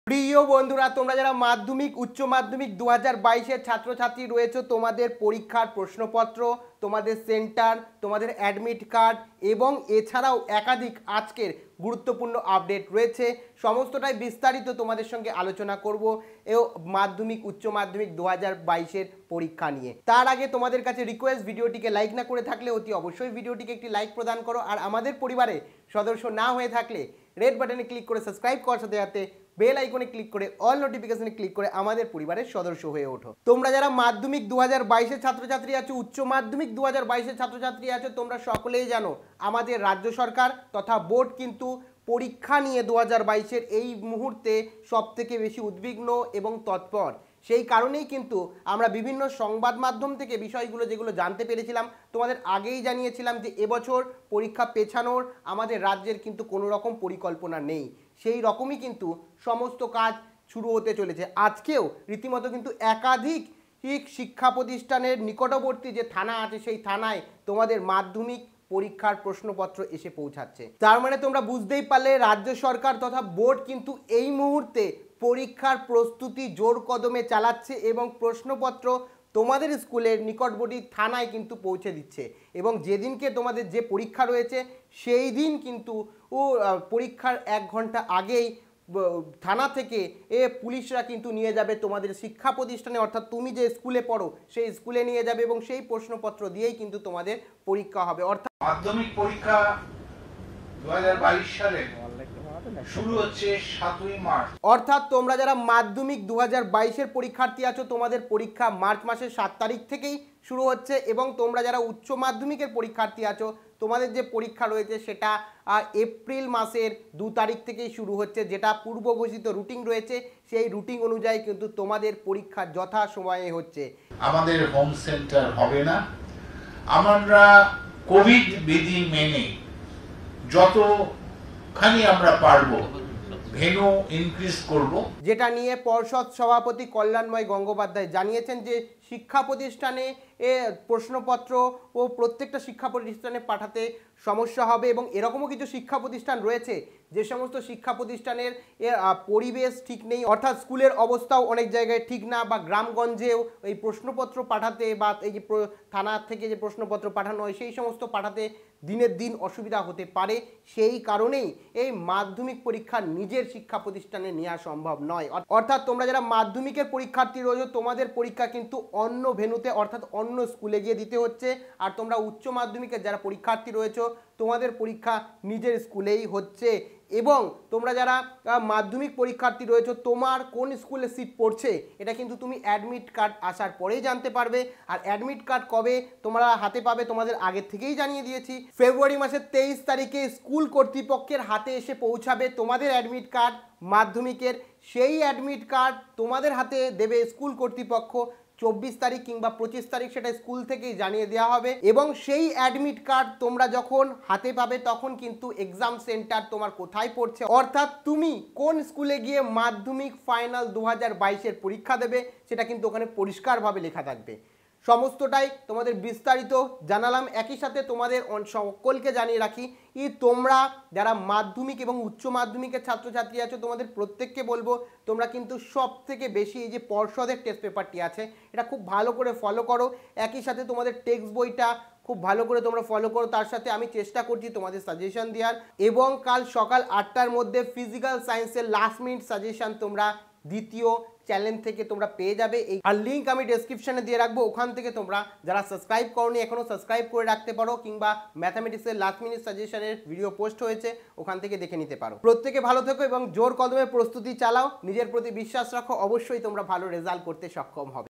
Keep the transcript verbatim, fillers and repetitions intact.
প্রিয় বন্ধুরা, তোমরা যারা মাধ্যমিক উচ্চ মাধ্যমিক দু হাজার বাইশের ছাত্রছাত্রী রয়েছে, তোমাদের পরীক্ষার প্রশ্নপত্র, তোমাদের সেন্টার, তোমাদের অ্যাডমিট কার্ড এবং এছাড়াও একাধিক আজকের গুরুত্বপূর্ণ আপডেট রয়েছে। সমস্তটাই বিস্তারিত তোমাদের সঙ্গে আলোচনা করব এ মাধ্যমিক উচ্চ মাধ্যমিক দু হাজার বাইশের পরীক্ষা নিয়ে। তার আগে তোমাদের কাছে রিকোয়েস্ট, ভিডিওটিকে লাইক না করে থাকলে অতি অবশ্যই ভিডিওটিকে একটি লাইক প্রদান করো। আর আমাদের পরিবারে সদস্য না হয়ে থাকলে রেড বাটনে ক্লিক করে সাবস্ক্রাইব করার সাথে সাথে বেল আইকনে ক্লিক করে অল নোটিফিকেশনে ক্লিক করে আমাদের পরিবারের সদস্য হয়ে ওঠো। তোমরা যারা মাধ্যমিক দু হাজার বাইশের ছাত্রছাত্রী আছো, উচ্চ মাধ্যমিক দু হাজার বাইশের ছাত্রছাত্রী আছো, তোমরা সকলেই জানো আমাদের রাজ্য সরকার তথা বোর্ড কিন্তু পরীক্ষা নিয়ে দু হাজার বাইশের এই মুহূর্তে সব থেকে বেশি উদ্বিগ্ন এবং তৎপর। সেই কারণেই কিন্তু আমরা বিভিন্ন সংবাদ মাধ্যম থেকে বিষয়গুলো যেগুলো জানতে পেরেছিলাম, তোমাদের আগেই জানিয়েছিলাম যে এবছর পরীক্ষা পেছানোর আমাদের রাজ্যের কিন্তু কোনো রকম পরিকল্পনা নেই। সেই রকমই কিন্তু সমস্ত কাজ শুরু হতে চলেছে। আজকেও রীতিমতো কিন্তু একাধিক শিক্ষা প্রতিষ্ঠানের নিকটবর্তী যে থানা আছে সেই থানায় তোমাদের মাধ্যমিক পরীক্ষার প্রশ্নপত্র এসে পৌঁছাচ্ছে। তার মানে তোমরা বুঝতেই পারলে রাজ্য সরকার তথা বোর্ড কিন্তু এই মুহূর্তে পরীক্ষার প্রস্তুতি জোর কদমে চালাচ্ছে এবং প্রশ্নপত্র তোমাদের স্কুলের নিকটবর্তী থানায় কিন্তু পৌঁছে দিচ্ছে। এবং যেদিনকে তোমাদের যে পরীক্ষা রয়েছে সেই দিন কিন্তু ও পরীক্ষার এক ঘন্টা আগেই থানা থেকে এ পুলিশরা কিন্তু নিয়ে যাবে তোমাদের শিক্ষা প্রতিষ্ঠানে, অর্থাৎ তুমি যে স্কুলে পড়ো সেই স্কুলে নিয়ে যাবে এবং সেই প্রশ্নপত্র দিয়েই কিন্তু তোমাদের পরীক্ষা হবে। অর্থাৎ মাধ্যমিক পরীক্ষা দু হাজার বাইশ সালে শুরু হচ্ছে সাতই মার্চ। অর্থাৎ তোমরা যারা মাধ্যমিক দু হাজার বাইশের পরীক্ষার্থী আছো, তোমাদের পরীক্ষা মার্চ মাসের সাত তারিখ থেকেই শুরু হচ্ছে। এবং তোমরা যারা উচ্চ মাধ্যমিকের পরীক্ষার্থী আছো, তোমাদের যে পরীক্ষা রয়েছে সেটা এপ্রিল মাসের দু তারিখ থেকেই শুরু হচ্ছে, যেটা পূর্ব ঘোষিত রুটিন রয়েছে। সেই রুটিন অনুযায়ী কিন্তু তোমাদের পরীক্ষা যথা সময়ে হচ্ছে। আমাদের হোম সেন্টার হবে না, আমরা কোভিড বিধি মেনে যতখানি আমরা পারবো ভেন্যু ইনক্রিজ করব। যেটা নিয়ে পর্ষদ সভাপতি কল্যাণময় গঙ্গোপাধ্যায় জানিয়েছেন যে শিক্ষা প্রতিষ্ঠানে এ প্রশ্নপত্র ও প্রত্যেকটা শিক্ষা প্রতিষ্ঠানে পাঠাতে সমস্যা হবে। এবং এরকমও কিছু শিক্ষা প্রতিষ্ঠান রয়েছে যে সমস্ত শিক্ষা প্রতিষ্ঠানের পরিবেশ ঠিক নেই, অর্থাৎ স্কুলের অবস্থাও অনেক জায়গায় ঠিক না, বা গ্রামগঞ্জেও এই প্রশ্নপত্র পাঠাতে বা এই যে থানা থেকে যে প্রশ্নপত্র পাঠানো হয় সেই সমস্ত পাঠাতে দিনের দিন অসুবিধা হতে পারে। সেই কারণেই এই মাধ্যমিক পরীক্ষা নিজের শিক্ষা প্রতিষ্ঠানে নেওয়া সম্ভব নয়। অর্থাৎ তোমরা যারা মাধ্যমিকের পরীক্ষার্থী রয়েছে, তোমাদের পরীক্ষা কিন্তু অন্য ভেন্যুতে অর্থাৎ অন্য স্কুলে গিয়ে দিতে হচ্ছে। আর তোমরা উচ্চ মাধ্যমিকের যারা পরীক্ষার্থী রয়েছে, তোমাদের পরীক্ষা নিজের স্কুলেই হচ্ছে। এবং তোমরা যারা মাধ্যমিক পরীক্ষার্থী রয়েছে, তোমার কোন স্কুলে সিট পড়ছে এটা কিন্তু তুমি অ্যাডমিট কার্ড আসার পরেই জানতে পারবে। আর অ্যাডমিট কার্ড কবে তোমরা হাতে পাবে তোমাদের আগের থেকেই জানিয়ে দিয়েছি। ফেব্রুয়ারি মাসের তেইশ তারিখে স্কুল কর্তৃপক্ষের হাতে এসে পৌঁছাবে তোমাদের অ্যাডমিট কার্ড মাধ্যমিকের। সেই অ্যাডমিট কার্ড তোমাদের হাতে দেবে স্কুল কর্তৃপক্ষ চব্বিশ তারিখ কিংবা পঁচিশ তারিখ, সেটা স্কুল থেকেই জানিয়ে দেওয়া হবে। এবং সেই অ্যাডমিট কার্ড তোমরা যখন হাতে পাবে তখন কিন্তু এক্সাম সেন্টার তোমার কোথায় পড়ছে, অর্থাৎ তুমি কোন স্কুলে গিয়ে মাধ্যমিক ফাইনাল দু হাজার বাইশের পরীক্ষা দেবে সেটা কিন্তু ওখানে পরিষ্কারভাবে লেখা থাকবে। সমস্তটাই তোমাদের বিস্তারিত জানালাম। একই সাথে তোমাদের সকলকে জানিয়ে রাখি, ই তোমরা যারা মাধ্যমিক এবং উচ্চ মাধ্যমিকের ছাত্রছাত্রী আছো, তোমাদের প্রত্যেককে বলবো তোমরা কিন্তু সব থেকে বেশি এই যে পর্ষদের টেস্ট পেপারটি আছে এটা খুব ভালো করে ফলো করো। একই সাথে তোমাদের টেক্সট বইটা খুব ভালো করে তোমরা ফলো করো। তার সাথে আমি চেষ্টা করছি তোমাদের সাজেশন দেওয়ার। এবং কাল সকাল আটটার মধ্যে ফিজিক্যাল সায়েন্সের লাস্ট মিনিট সাজেশন তোমরা দ্বিতীয় চ্যানেল থেকে তোমরা পেয়ে যাবে। এই আর লিঙ্ক আমি ডেসক্রিপশনে দিয়ে রাখবো, ওখান থেকে তোমরা যারা সাবস্ক্রাইব করোনি এখনও সাবস্ক্রাইব করে রাখতে পারো, কিংবা ম্যাথামেটিক্সের লাস্ট মিনিট সাজেশনের ভিডিও পোস্ট হয়েছে ওখান থেকে দেখে নিতে পারো। প্রত্যেকে ভালো থেকো এবং জোর কদমে প্রস্তুতি চালাও, নিজের প্রতি বিশ্বাস রাখো, অবশ্যই তোমরা ভালো রেজাল্ট করতে সক্ষম হবে।